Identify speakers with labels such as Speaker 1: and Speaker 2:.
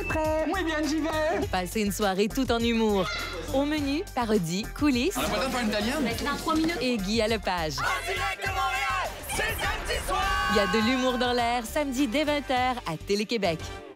Speaker 1: prêt?
Speaker 2: Oui, bien, j'y vais.
Speaker 3: Passez une soirée tout en humour. Au menu, parodie, coulisses.
Speaker 4: On a pas le temps de faire une italienne?
Speaker 3: Mais dans 3 minutes. Et Guy à Lepage.
Speaker 5: En direct de Montréal, c'est samedi soir!
Speaker 3: Il y a de l'humour dans l'air, samedi dès 20h à Télé-Québec.